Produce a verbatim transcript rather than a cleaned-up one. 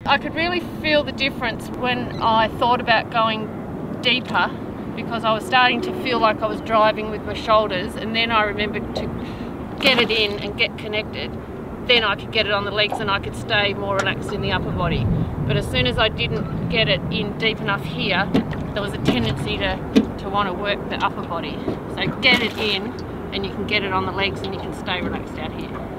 I could really feel the difference when I thought about going deeper, because I was starting to feel like I was driving with my shoulders, and then I remembered to get it in and get connected. Then I could get it on the legs and I could stay more relaxed in the upper body. But as soon as I didn't get it in deep enough here, there was a tendency to, to want to work the upper body. So get it in and you can get it on the legs and you can stay relaxed out here.